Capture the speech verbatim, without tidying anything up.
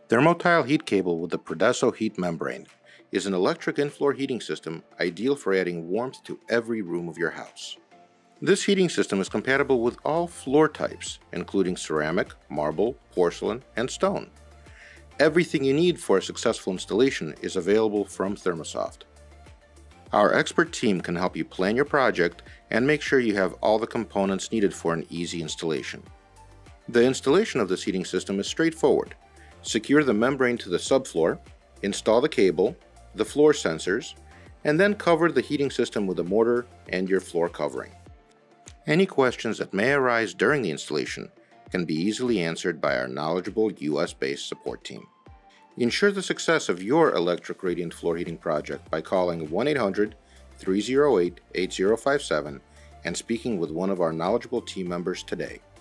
Thermotile heat cable with the Prodeso heat membrane is an electric in-floor heating system ideal for adding warmth to every room of your house. This heating system is compatible with all floor types, including ceramic, marble, porcelain, and stone. Everything you need for a successful installation is available from Thermosoft. Our expert team can help you plan your project and make sure you have all the components needed for an easy installation. The installation of this heating system is straightforward. Secure the membrane to the subfloor, install the cable, the floor sensors, and then cover the heating system with a mortar and your floor covering. Any questions that may arise during the installation can be easily answered by our knowledgeable U S-based support team. Ensure the success of your electric radiant floor heating project by calling one eight hundred, three oh eight, eight oh five seven and speaking with one of our knowledgeable team members today.